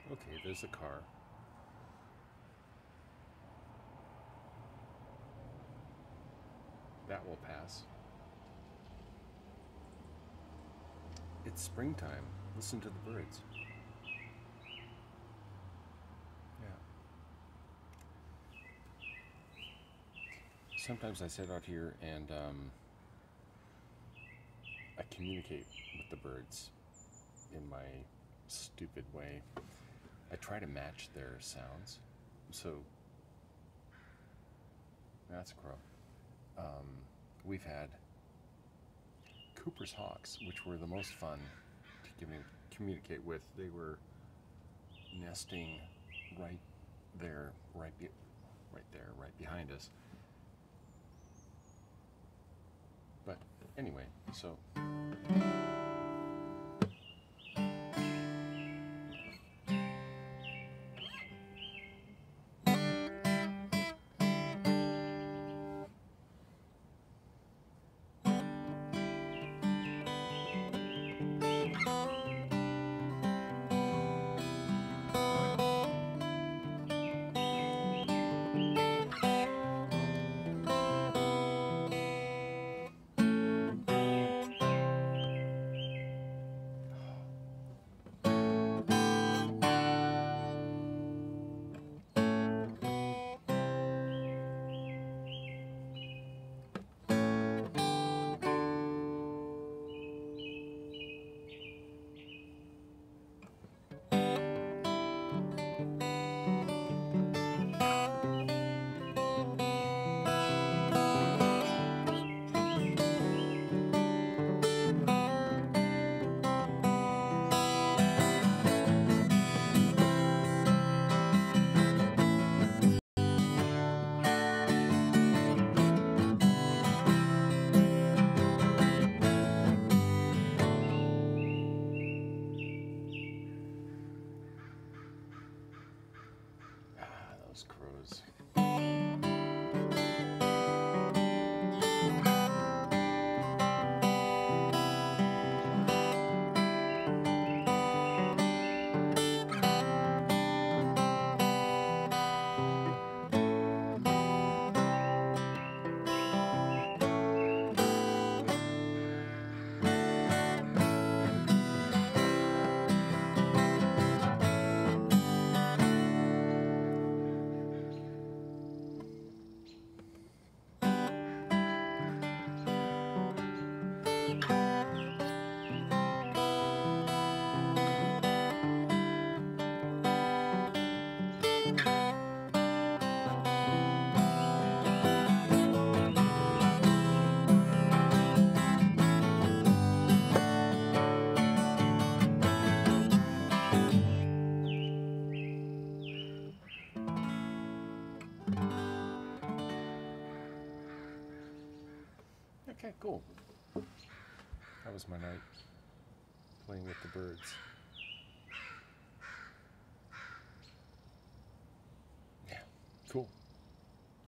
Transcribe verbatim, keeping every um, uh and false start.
Okay, there's a car. That will pass. It's springtime. Listen to the birds. Yeah. Sometimes I sit out here and um, I communicate with the birds in my stupid way. I try to match their sounds. So that's a crow. Um, we've had Cooper's hawks, which were the most fun to communicate with. They were nesting right there, right, be right there, right behind us. But anyway, so. Those crows. Okay, cool. That was my night playing with the birds. Yeah, cool.